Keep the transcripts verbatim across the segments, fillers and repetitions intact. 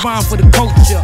rhyme for the culture.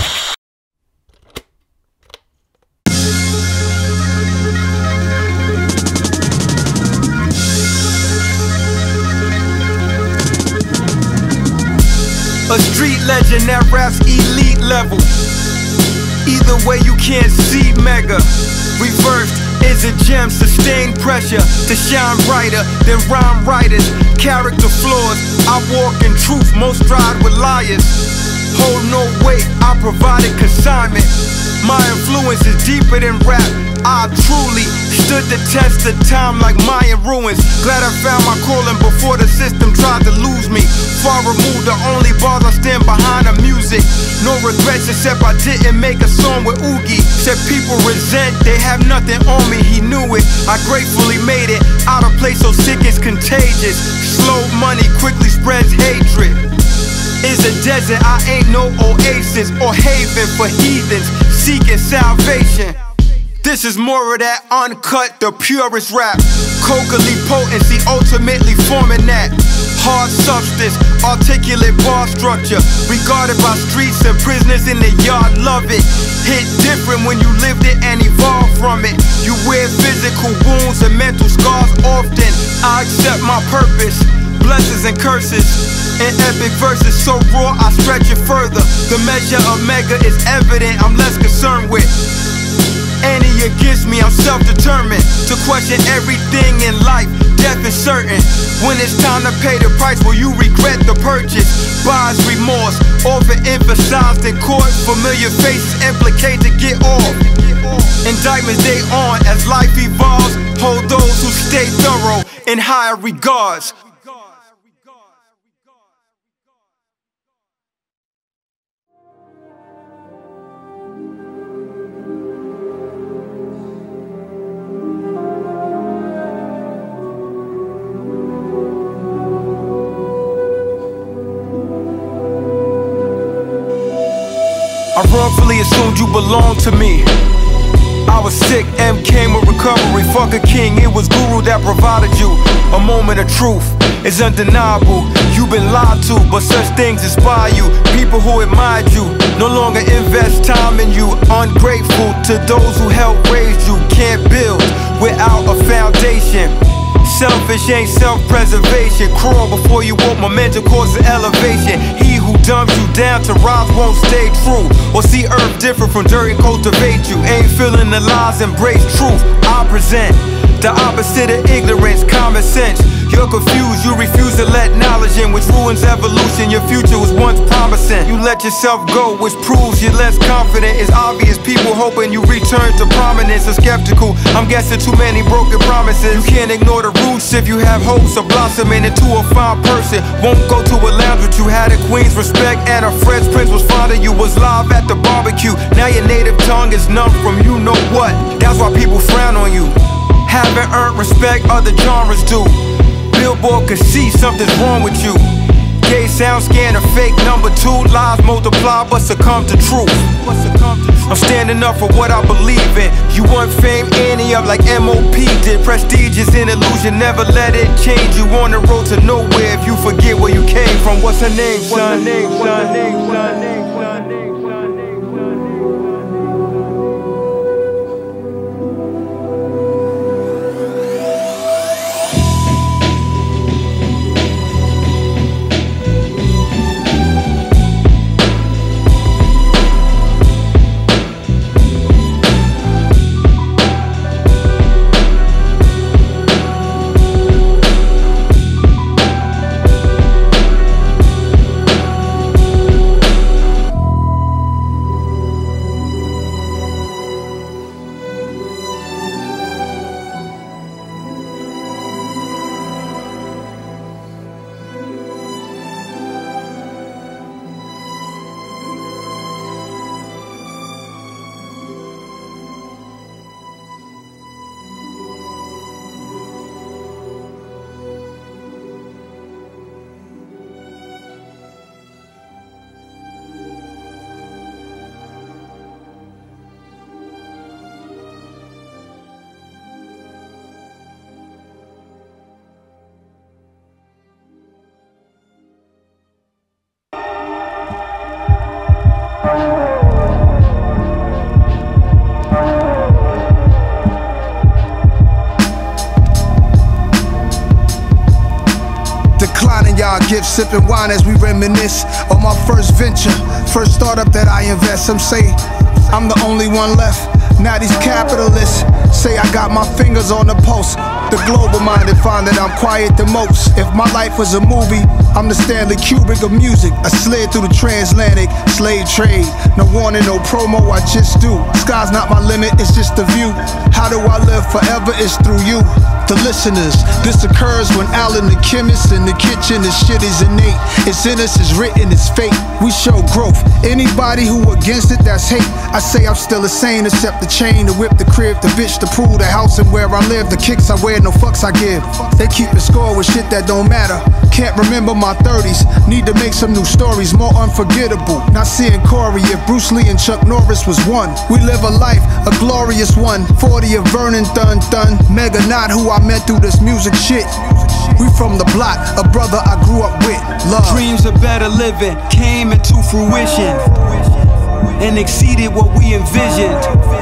A street legend that raps elite level. Either way you can't see mega. Reversed is a gem, sustained pressure to shine brighter than rhyme writers. Character flaws, I walk in truth, most ride with liars. Hold no weight, I provided consignment. My influence is deeper than rap. I truly stood the test of time like Mayan ruins. Glad I found my calling before the system tried to lose me. Far removed, the only bars I stand behind are music. No regrets except I didn't make a song with Oogie. Said people resent, they have nothing on me, he knew it. I gratefully made it out of place so sick it's contagious. Slow money quickly spreads hatred. It's a desert, I ain't no oasis or haven for heathens seeking salvation. This is more of that uncut, the purest rap. Cocally potency, ultimately forming that hard substance, articulate bar structure. Regarded by streets and prisoners in the yard, love it. Hit different when you lived it and evolved from it. You wear physical wounds and mental scars often. I accept my purpose, blessings and curses. In epic verses so raw, I stretch it further. The measure of mega is evident, I'm less concerned with any against me, I'm self-determined to question everything in life. Death is certain. When it's time to pay the price, will you regret the purchase? Buyer's remorse, overemphasized in court. Familiar faces implicate to get off. Indictments they on as life evolves. Hold those who stay thorough in higher regards. I wrongfully assumed you belonged to me. I was sick, M came with recovery. Fuck a king, it was Guru that provided you. A moment of truth is undeniable. You've been lied to, but such things inspire you. People who admired you no longer invest time in you. Ungrateful to those who helped raise you. Can't build without a foundation. Selfish ain't self-preservation. Crawl before you walk, momentum causes elevation. He who dumps you down to rise won't stay true, or see earth different from dirt and cultivate you. Ain't feeling the lies, embrace truth. I present the opposite of ignorance, common sense. You're confused, you refuse to let knowledge in, which ruins evolution. Your future was once promising. You let yourself go, which proves you're less confident. It's obvious people hoping you return to prominence are skeptical. I'm guessing too many broken promises. You can't ignore the roots if you have hopes of blossoming into a fine person. Won't go to a lounge with you, had a queen's respect and a Fresh Prince was fond of you. Was live at the barbecue, now your native tongue is numb from you know what. That's why people frown on you. Haven't earned respect other genres do. Billboard could see something's wrong with you. Gay sound scan a fake number two. Lies multiply but succumb to truth. I'm standing up for what I believe in. You want fame, Annie up like M O P did. Prestige is an illusion, never let it change you. On the road to nowhere if you forget where you came from. What's her name, son? What's her name, son? Name, son? Name, son? Name. gift, sipping wine as we reminisce on my first venture, first startup that I invest. Some say I'm the only one left. Now these capitalists say I got my fingers on the pulse. The global minded find that I'm quiet the most. If my life was a movie, I'm the Stanley Kubrick of music. I slid through the transatlantic slave trade. No warning, no promo, I just do. Sky's not my limit, it's just the view. How do I live forever? It's through you, the listeners. This occurs when Alan the chemist in the kitchen. This shit is innate, it's in us, it's written, it's fate. We show growth. Anybody who against it, that's hate. I say I'm still the same, except the chain, the whip, the crib, the bitch, the pool, the house, and where I live, the kicks I wear, no fucks I give. They keep it score with shit that don't matter. Can't remember my thirties, need to make some new stories more unforgettable. Not seeing Corey if Bruce Lee and Chuck Norris was one. We live a life, a glorious one. Forty of Vernon Thun Thun, Mega not who I met through this music shit. We from the block, a brother I grew up with. Love. Dreams of better living came into fruition and exceeded what we envisioned.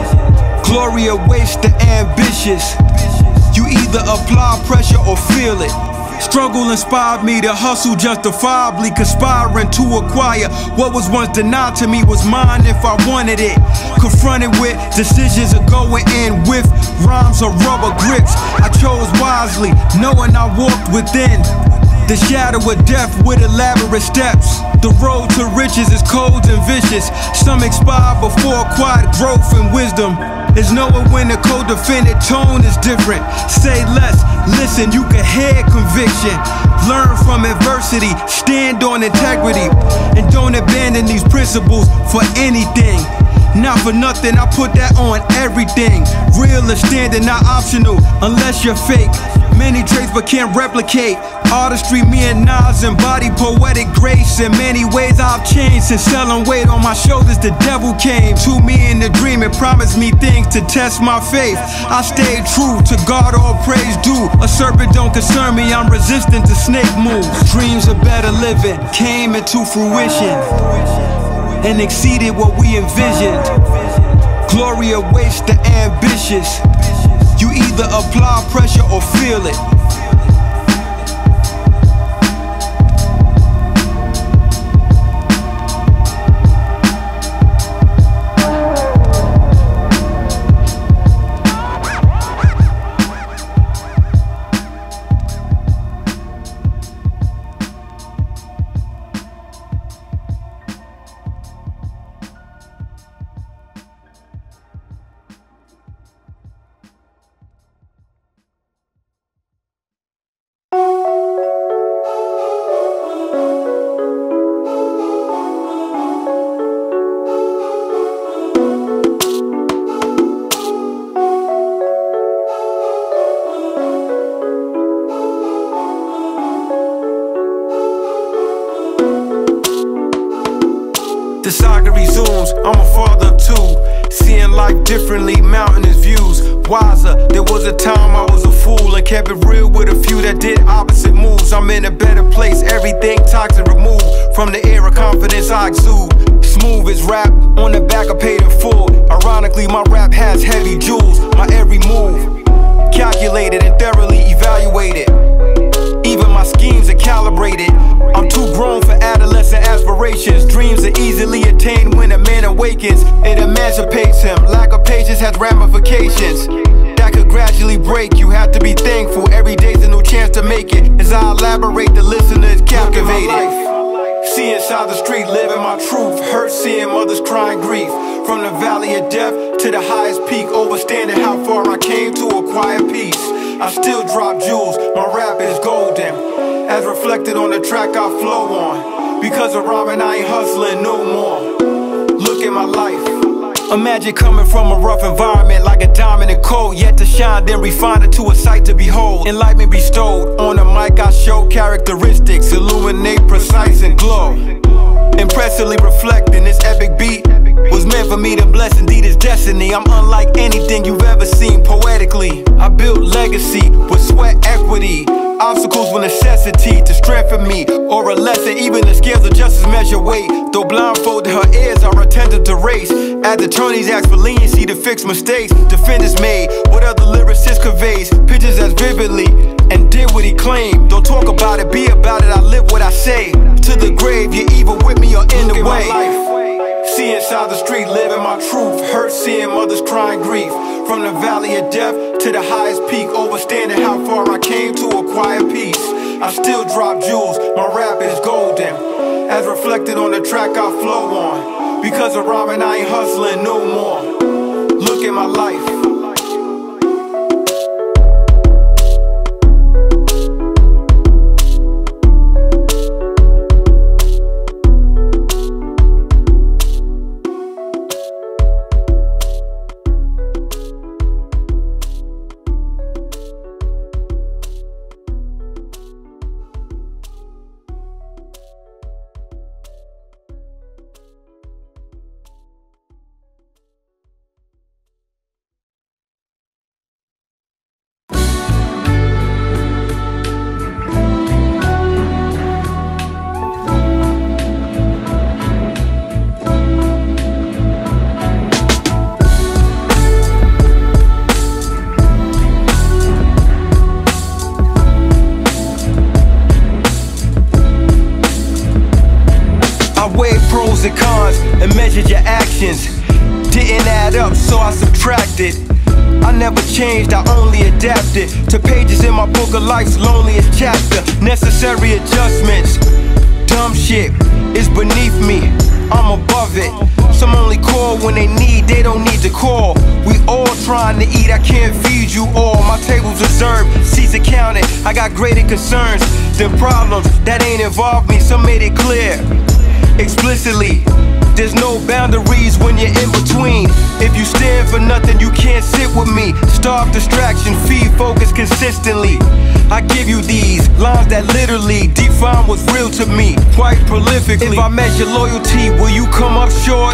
Glory awaits the ambitious. You either apply pressure or feel it. Struggle inspired me to hustle justifiably, conspiring to acquire what was once denied to me was mine if I wanted it. Confronted with decisions of going in with rhymes or rubber grips, I chose wisely, knowing I walked within the shadow of death with elaborate steps. The road to riches is cold and vicious. Some expire before quiet growth and wisdom. Is knowing when the co-defendant tone is different. Say less, listen, you can hear conviction. Learn from adversity, stand on integrity, and don't abandon these principles for anything. Not for nothing, I put that on everything. Real is standing, not optional, unless you're fake. Many traits but can't replicate. Artistry, me and Nas embody poetic grace. In many ways I've changed since selling weight on my shoulders. The devil came to me in a dream and promised me things to test my faith. I stayed true, to God all praise due. A serpent don't concern me, I'm resistant to snake moves. Dreams of better living came into fruition and exceeded what we envisioned. Glory awaits the ambitious. You either apply pressure or feel it. The saga resumes, I'm a father of two, seeing life differently, mountainous views. Wiser, there was a time I was a fool and kept it real with a few that did opposite moves. I'm in a better place, everything toxic removed from the air of confidence I exude. Smooth as rap, on the back I paid in full. Ironically, my rap has heavy jewels. My every move, calculated and thoroughly evaluated. Even my schemes are calibrated. I'm too grown for adolescent aspirations. Dreams are easily attained when a man awakens. It emancipates him. Lack of patience has ramifications that could gradually break. You have to be thankful. Every day's a new chance to make it. As I elaborate, the listener is captivated. See inside the street, living my truth. Hurt seeing mothers crying grief. From the valley of death to the highest peak, overstanding how far I came to acquire peace. I still drop jewels, my rap is golden, as reflected on the track I flow on. Because of rhyming, I ain't hustling no more. Look at my life. Imagine coming from a rough environment, like a diamond in cold, yet to shine, then refine it to a sight to behold. Enlightenment bestowed. On the mic I show characteristics, illuminate, precise and glow. Impressively reflecting this epic beat was meant for me to bless, indeed it's destiny. I'm unlike anything you've ever seen poetically. I built legacy with sweat equity. Obstacles were necessity to strengthen me, or a lesson. Even the scales of justice measure weight. Though blindfolded, her ears are attentive to race. As attorneys ask for leniency to fix mistakes, defenders made what other lyricist conveys. Pictures as vividly and did what he claimed. Don't talk about it, be about it. I live what I say. To the grave, you're either with me or in the way. See inside the street, living my truth. Hurt seeing mothers crying grief. From the valley of death to the highest peak, overstanding how far I came to acquire peace. I still drop jewels, my rap is golden, as reflected on the track I flow on. Because of rhyming, I ain't hustling no more. Look at my life. And cons and measured your actions. Didn't add up, so I subtracted. I never changed, I only adapted to pages in my book of life's loneliest chapter. Necessary adjustments. Dumb shit is beneath me, I'm above it. Some only call when they need, they don't need to call. We all trying to eat, I can't feed you all. My table's reserved, seats are counted. I got greater concerns than problems that ain't involved me. Some made it clear explicitly, there's no boundaries when you're in between. If you stand for nothing, you can't sit with me. Starve distraction, feed focus consistently. I give you these lines that literally define what's real to me, quite prolifically. If I measure loyalty, will you come up short?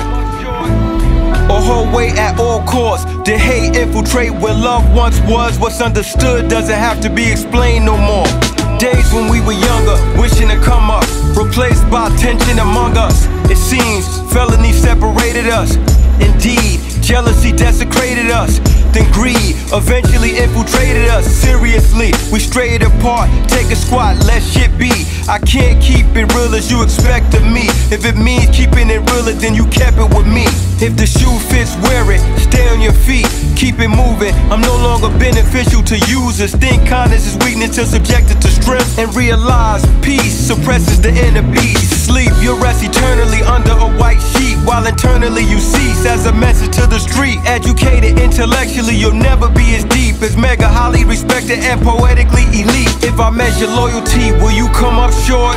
Or hold weight at all costs? Did hate infiltrate where love once was? What's understood doesn't have to be explained no more. Days when we were younger, wishing to come up, replaced by tension among us. It seems felony separated us. Indeed, jealousy desecrated us. Then greed eventually infiltrated us. Seriously, we strayed apart. Take a squat, let shit be. I can't keep it real as you expect of me. If it means keeping it realer, then you kept it with me. If the shoe fits, wear it. Stay on your feet, keep it moving. I'm no longer beneficial to users. Think kindness is weakness till subjected to strength. And realize peace suppresses the inner beast. Sleep, you'll rest eternally under a white sheet, while internally you cease as a message to the street. Educated intellectually, you'll never be as deep as mega, highly respected and poetically elite. If I measure loyalty, will you come up short?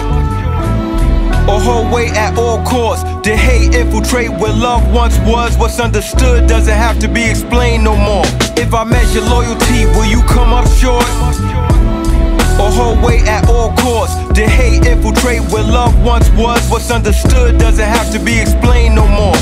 Or hold weight at all costs? Did hate infiltrate where love once was? What's understood doesn't have to be explained no more. If I measure loyalty, will you come up short? Or hold weight at all costs? Did hate infiltrate where love once was? What's understood doesn't have to be explained no more.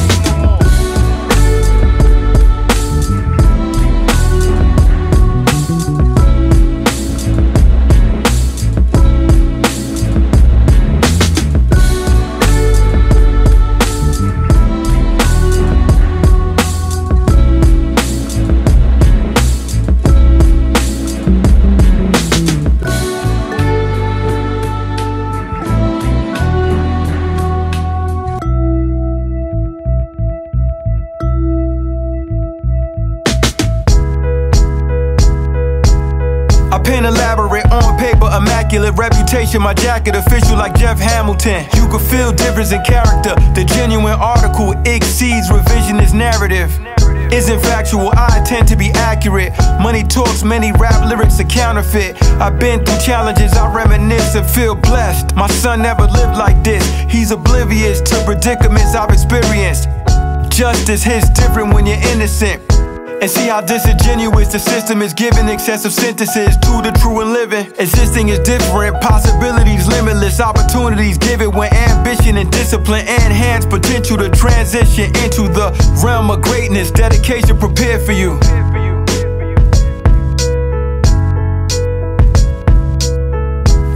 Pen elaborate on paper, immaculate reputation. My jacket official like Jeff Hamilton. You can feel difference in character. The genuine article exceeds revisionist narrative. Isn't factual, I intend to be accurate. Money talks, many rap lyrics are counterfeit. I've been through challenges, I reminisce and feel blessed. My son never lived like this. He's oblivious to predicaments I've experienced. Justice hits different when you're innocent. And see how disingenuous the system is giving excessive sentences to the true and living. Existing is different, possibilities limitless, opportunities given when ambition and discipline enhance potential to transition into the realm of greatness. Dedication prepared for you.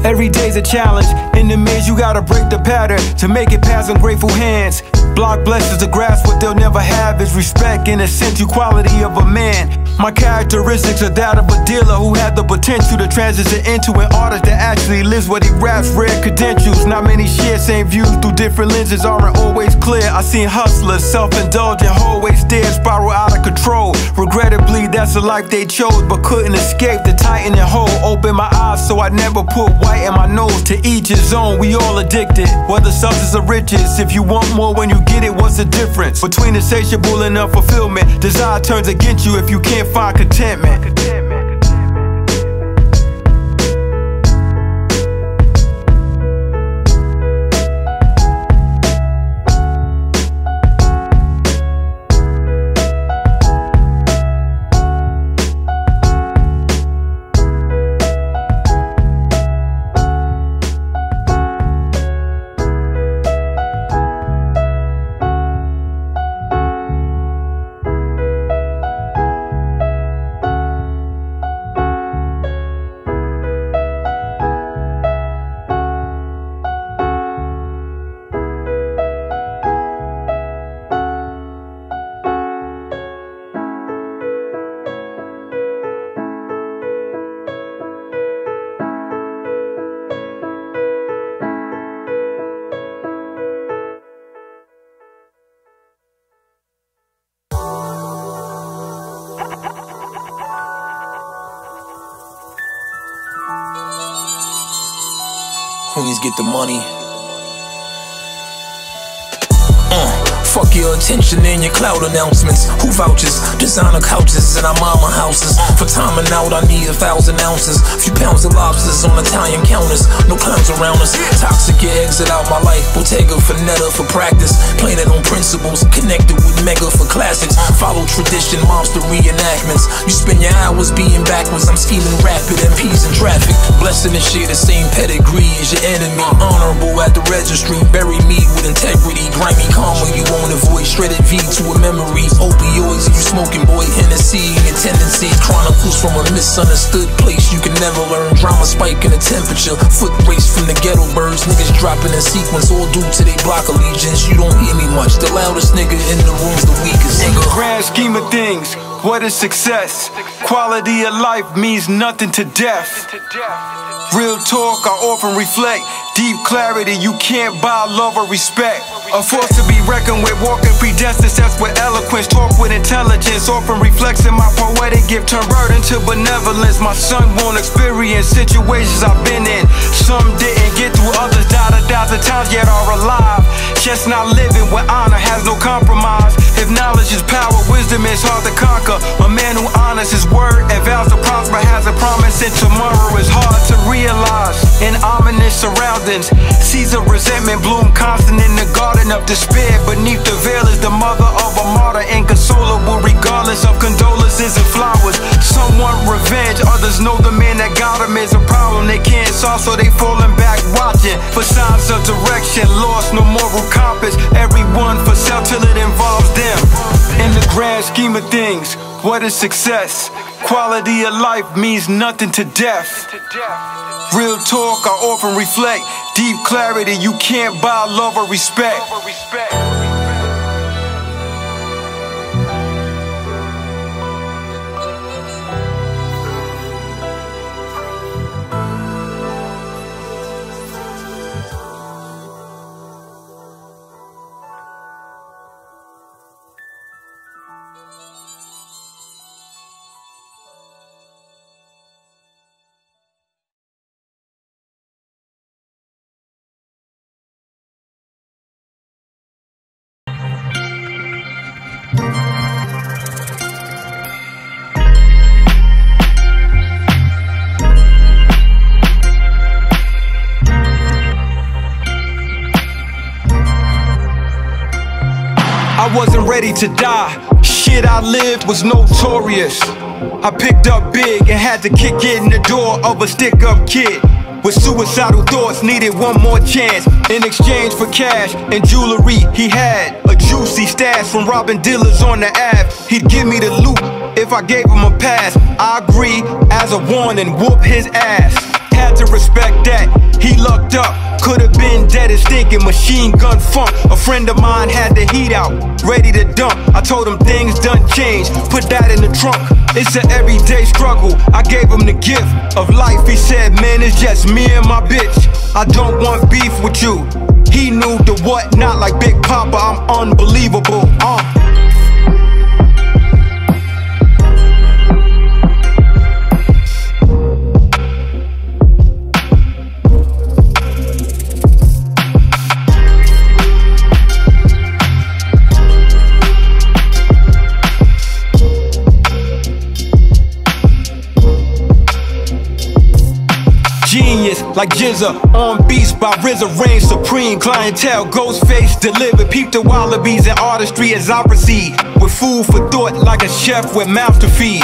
Every day's a challenge. In the maze, you gotta break the pattern to make it past ungrateful hands. Block blessings to grasp what they'll never have is respect and a sense quality of a man. My characteristics are that of a dealer who had the potential to transition into an artist that actually lives what he raps. Rare credentials, not many share same views through different lenses aren't always clear. I seen hustlers, self-indulgent, hallway stairs spiral out of control. Regrettably, that's the life they chose, but couldn't escape the tightening hole. Open my eyes so I never put white in my nose. To each his own, we all addicted, whether substance or riches. If you want more when you get it, what's the difference between insatiable and unfulfillment? Desire turns against you if you can't find contentment. Queens get the money. Uh, fuck your attention and your cloud announcements. Who vouches? Designer couches in our mama houses. For timing out, I need a thousand ounces. Few pounds of lobsters on Italian counters. No clowns around us. Toxic, your exit out my life. Bottega Veneta for practice. Playing it on principles. Connected with Mega for classics. Follow tradition, monster reenactments. You spend your hours being backwards. I'm scheming rapid M Ps in traffic. Blessing and share the same pedigree as your enemy. Honorable at the registry. Bury me with integrity. Grimy calm when you won't avoid. Shredded V to a memory. Opioids, you smoking boy. Hennessy, your tendencies. Chronicles from a misunderstood place. You can never learn. Drama spike in the temperature. Foot race from the ghetto birds. Niggas dropping in sequence. All due to they block allegiance. You don't hear me much. The loudest nigga in the room's the weakest nigga. In the grand scheme of things, what is success? Quality of life means nothing to death. Real talk, I often reflect. Deep clarity, you can't buy love or respect. A force to be reckoned with, walking predestined steps with eloquence. Talk with intelligence, often reflects in my poetic gift. Turn word into benevolence. My son won't experience situations I've been in. Some didn't get through, others died a thousand times yet are alive. Just not living with honor, has no compromise. If knowledge is power, wisdom is hard to conquer. A man who honors his word and vows to prosper has a promise, and tomorrow is hard to realize. In ominous surroundings, seeds of resentment bloom constant in the garden of despair. Beneath the veil is the mother of a martyr, inconsolable regardless of condolences and flowers. Some want revenge, others know the man that got them is a problem they can't solve, so they falling back watching for signs of direction. Lost, no moral compass, everyone for self till it involves them. In the grand scheme of things, what is success? Quality of life means nothing to death. Real talk, I often reflect. Deep clarity, you can't buy love or respect. I wasn't ready to die. Shit I lived was notorious. I picked up big and had to kick it in the door of a stick-up kid with suicidal thoughts, needed one more chance. In exchange for cash and jewelry, he had a juicy stash from robbing dealers on the Ave. He'd give me the loot if I gave him a pass. I agree as a warning, whoop his ass. Had to respect that. He looked up, could've been dead and stinking machine gun funk. A friend of mine had the heat out, ready to dump. I told him things done changed, put that in the trunk. It's an everyday struggle, I gave him the gift of life. He said, man, it's just me and my bitch. I don't want beef with you. He knew the what, not like Big Papa, I'm unbelievable. uh. Genius like Jizza, on beats by R Z A, reign supreme. Clientele, Ghostface delivered. Peep the wallabies and artistry as I proceed. With food for thought like a chef with mouth to feed.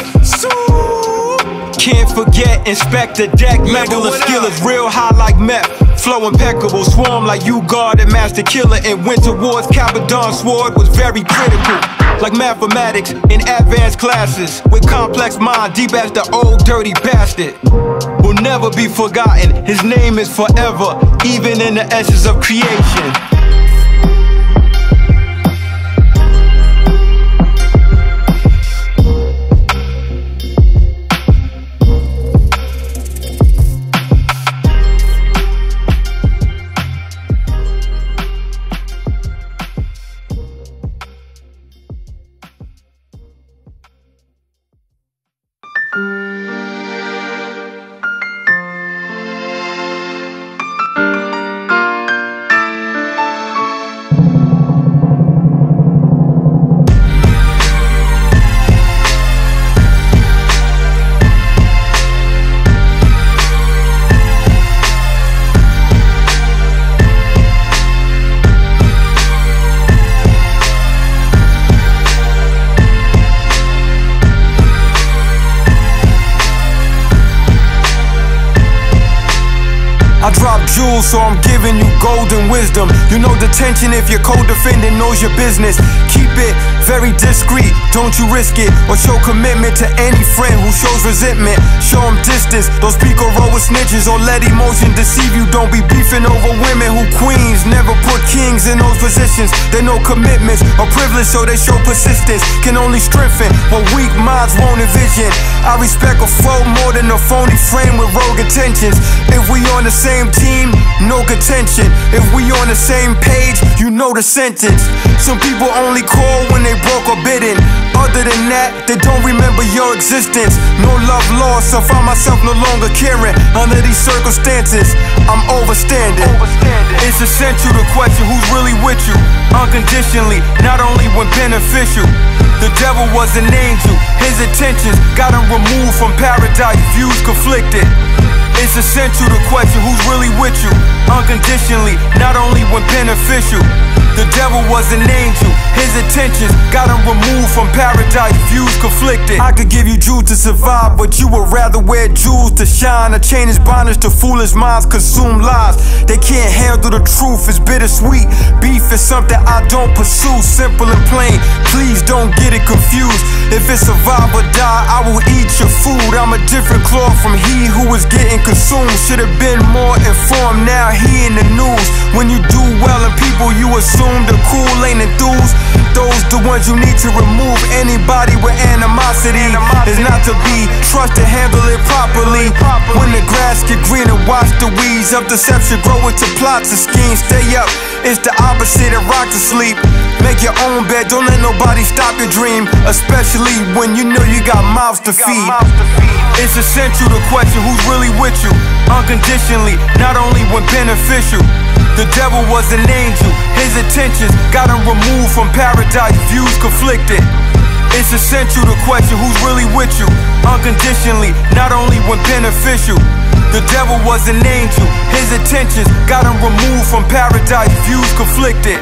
Can't forget Inspector Deck. Level of skill is real high like meth. Flow impeccable, swarm like you guard and master killer. And went towards Capadon Sword was very critical. Like mathematics in advanced classes. With complex mind, deep as the old dirty bastard. Will never be forgotten, his name is forever, even in the essence of creation. Jewels, so I'm giving you golden wisdom. You know the tension if your co-defendant knows your business. Keep it very discreet, don't you risk it. Or show commitment to any friend who shows resentment. Show them distance, don't speak or roll with snitches. Or let emotion deceive you, don't be beefing over women who queens. Never put kings in those positions. They know commitments are privilege, so they show persistence. Can only strengthen what weak minds won't envision. I respect a foe more than a phony frame with rogue intentions. If we on the same team, no contention. If we on the same page, you know the sentence. Some people only call when they broke or bitten. Other than that, they don't remember your existence. No love lost, I find myself no longer caring. Under these circumstances, I'm overstanding. It's essential to question who's really with you. Unconditionally, not only when beneficial. The devil was an angel, his intentions got him removed from paradise, views conflicted. It's essential to question who's really with you. Unconditionally, not only when beneficial. The devil was an angel, his intentions got him removed from paradise, views conflicted. I could give you jewels to survive, but you would rather wear jewels to shine. A chain is bondage to foolish minds, consume lies. They can't handle the truth, it's bittersweet. Beef is something I don't pursue, simple and plain, please don't get it confused. If it's survive or die, I will eat your food. I'm a different cloth from he who was getting consumed. Should've been more informed, now he in the news. When you do well and people you assume the cool ain't enthused. Those the ones you need to remove. Anybody with animosity is not to be trusted, handle it properly. When the grass get greener, watch the weeds of deception grow into plots and schemes. Stay up, it's the opposite of rock to sleep. Make your own bed, don't let nobody stop your dream. Especially when you know you got mouths to feed. It's essential to question who's really with you. Unconditionally, not only when beneficial. The devil was an angel, his intentions got him removed from paradise, views conflicted. It's essential to question who's really with you. Unconditionally, not only when beneficial. The devil was an angel, his intentions got him removed from paradise, views conflicted.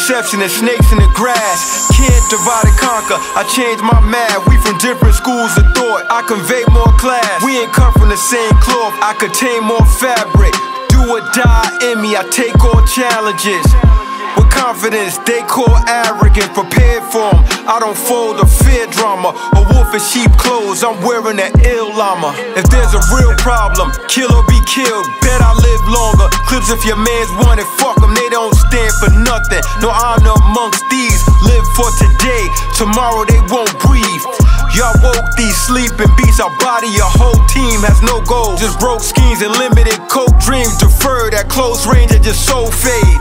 deception and snakes in the grass. Can't divide and conquer, I changed my math. We from different schools of thought, I convey more class. We ain't cut from the same cloth, I contain more fabric. Do or die in me, I take all challenges. With confidence, they call arrogant, prepared for them. I don't fold or fear drama, a wolf in sheep clothes, I'm wearing an ill llama. If there's a real problem, kill or be killed, bet I live longer. Clips if your mans want it, fuck them, they don't stand for nothing. No honor amongst these, live for today, tomorrow they won't breathe. Y'all woke these sleeping beasts, our body, your whole team has no goals. Just broke schemes and limited coke dreams, deferred at close range and just soul fades.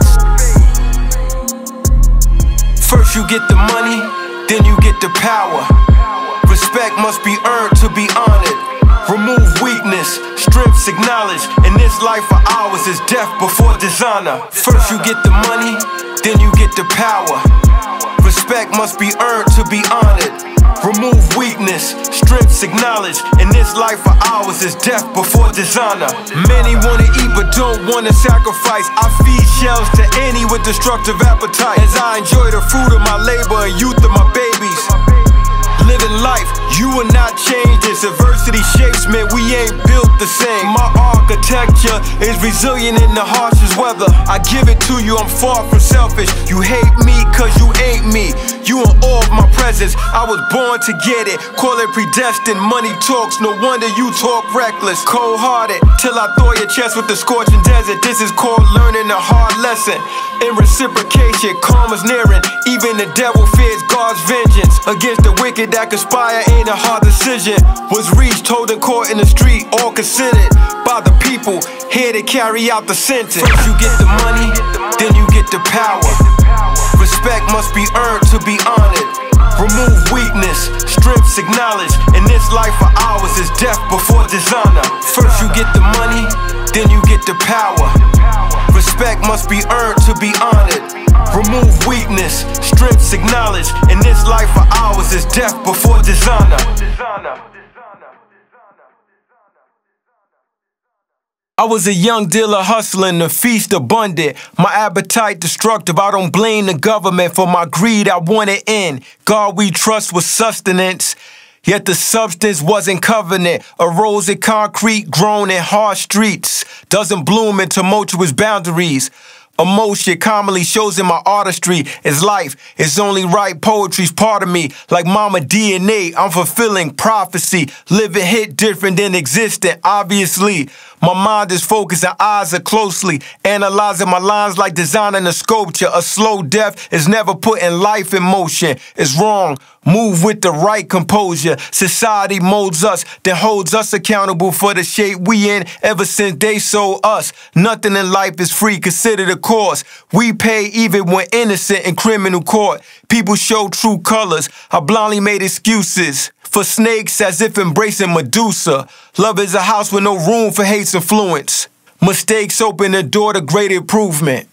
First you get the money, then you get the power. Respect must be earned to be honored. Remove weakness, strength's acknowledged. In this life of ours is death before dishonor. First you get the money, then you get the power. Respect must be earned to be honored. Remove weakness, strength's acknowledged. In this life of ours is death before dishonor. Many wanna eat but don't wanna sacrifice. I feed shells to any with destructive appetite, as I enjoy the fruit of my labor and youth of my babies. Living life, you will not change this. Adversity shapes me, we ain't built the same. My architecture is resilient in the harshest weather. I give it to you, I'm far from selfish. You hate me cause you ain't me. You in awe of my presence, I was born to get it. Call it predestined, money talks, no wonder you talk reckless. Cold-hearted, till I thaw your chest with the scorching desert. This is called learning a hard lesson. In reciprocation, karma's nearing. Even the devil fears God's vengeance. Against the wicked that conspire ain't a hard decision. Was reached, told in court in the street, all considered by the people here to carry out the sentence. First you get the money, then you get the power. Respect must be earned to be honored. Remove weakness, strength's acknowledged. In this life of ours is death before dishonor. First you get the money, then you get the power. Respect must be earned to be honored. Remove weakness, strength's acknowledged. In this life of ours is death before dishonor. I was a young dealer hustling, the feast abundant. My appetite destructive, I don't blame the government for my greed, I want it in. God we trust with sustenance, yet the substance wasn't covenant. A rose in concrete grown in harsh streets, doesn't bloom in tumultuous boundaries. Emotion commonly shows in my artistry. It's life, it's only right, poetry's part of me. Like mama D N A, I'm fulfilling prophecy. Living hit different than existent, obviously. My mind is focused and eyes are closely analyzing my lines like designing a sculpture. A slow death is never putting life in motion. It's wrong, move with the right composure. Society molds us, then holds us accountable for the shape we in ever since they sold us. Nothing in life is free, consider the cost. We pay even when innocent in criminal court. People show true colors, I blindly made excuses for snakes as if embracing Medusa. Love is a house with no room for hate's influence. Mistakes open the door to great improvement.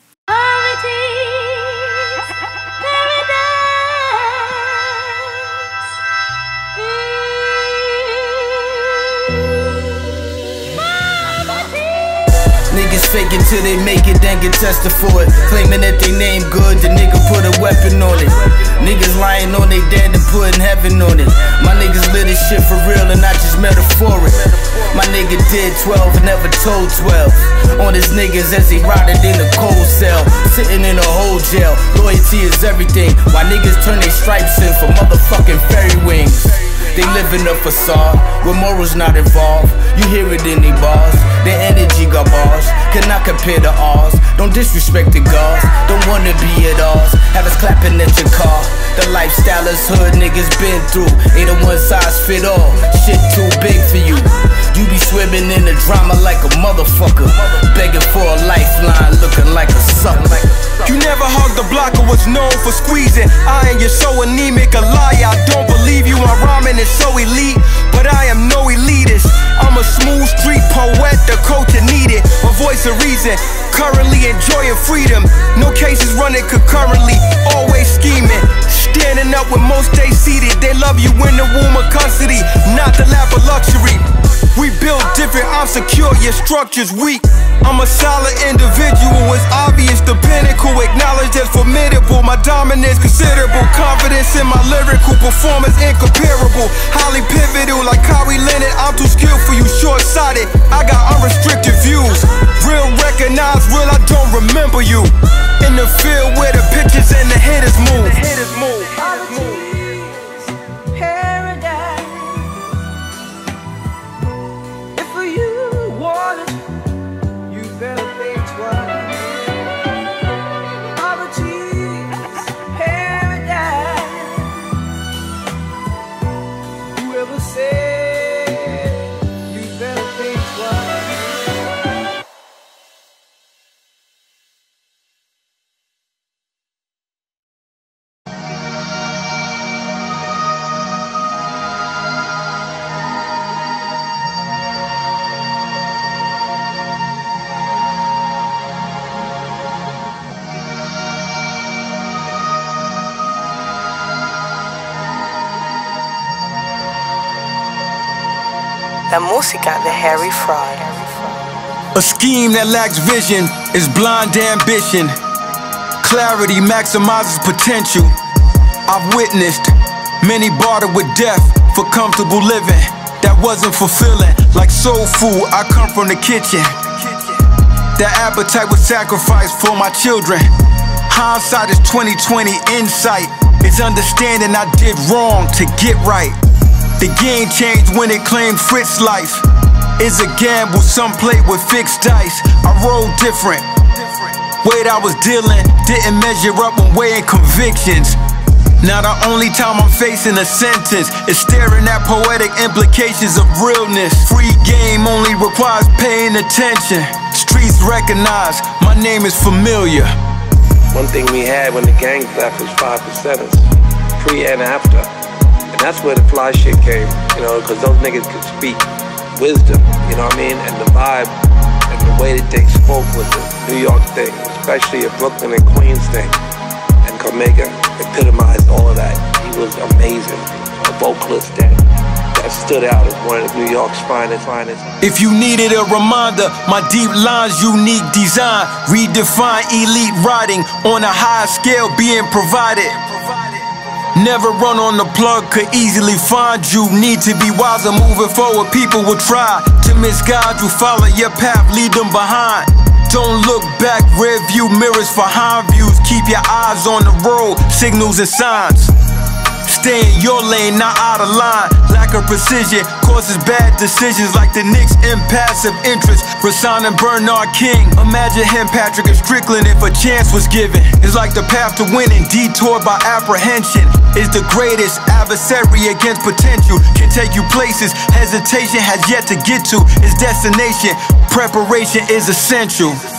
Niggas faking till they make it, then get tested for it. Claiming that they name good, the nigga put a weapon on it. Niggas lying on they dead and putting heaven on it. My niggas live this shit for real and not just metaphoric. My nigga did twelve and never told twelve. On his niggas as he rotted in a cold cell, sitting in a whole jail. Loyalty is everything. Why niggas turn their stripes in for motherfucking fairy wings? They live in a facade where morals not involved. You hear it in they bars, their energy got bars. Cannot compare to ours. Don't disrespect the gods, don't wanna be at ours. Have us clapping at your car. The lifestyle is hood niggas been through. Ain't a one size fit all, shit too big for you. You be swimming in the drama like a motherfucker, begging for a lifeline, looking like a sucker. You never hugged the block or was known for squeezing. I ain't, you're so anemic, a liar. I don't believe you, my rhyming is so elite, but I am no elitist. I'm a smooth street poet, the culture needed. My voice a reason, currently enjoying freedom. No cases running concurrently, always scheming. Standing up when most stay seated. They love you in the womb of custody, not the lap of luxury. We build different I'm secure, your structure's weak. I'm a solid individual, it's obvious. The pinnacle, acknowledged as formidable. My dominance considerable. Confidence in my lyrical performance incomparable. Highly pivotal, like Kawhi Leonard. I'm too skillful, you short-sighted. I got unrestricted views. Real recognize, real I don't remember you. In the field where the pitchers and the hitters move. The hitters move. Paradise. If you want it, you better think twice. Poverty's paradise. Whoever said you better think twice. La música de Harry Fraud. A scheme that lacks vision is blind ambition. Clarity maximizes potential. I've witnessed many barter with death for comfortable living that wasn't fulfilling. Like soul food, I come from the kitchen. That appetite was sacrificed for my children. Hindsight is twenty twenty insight. It's understanding I did wrong to get right. The game changed when it claimed Fritz's life. It's a gamble, some play with fixed dice. I rolled different. Weight I was dealing didn't measure up when weighing convictions. Now the only time I'm facing a sentence is staring at poetic implications of realness. Free game only requires paying attention. Streets recognize my name is familiar. One thing we had when the gang left was five percenters, pre and after. And that's where the fly shit came, you know, because those niggas could speak wisdom, you know what I mean? And the vibe and the way that they spoke was the New York thing, especially a Brooklyn and Queens thing. And Cormega epitomized all of that. He was amazing, a vocalist that, that stood out as one of New York's finest, finest. If you needed a reminder, my deep lines, unique design, redefine elite writing on a high scale being provided. Never run on the plug, could easily find you. Need to be wiser moving forward. People will try to misguide you. Follow your path, lead them behind. Don't look back, rear view mirrors for hind views. Keep your eyes on the road, signals and signs. Stay in your lane, not out of line. Lack of precision causes bad decisions, like the Knicks' impassive interest. Rasan and Bernard King. Imagine him, Patrick and Strickland, if a chance was given. It's like the path to winning, detoured by apprehension. Is the greatest adversary against potential. Can take you places hesitation has yet to get to. Its destination, preparation is essential.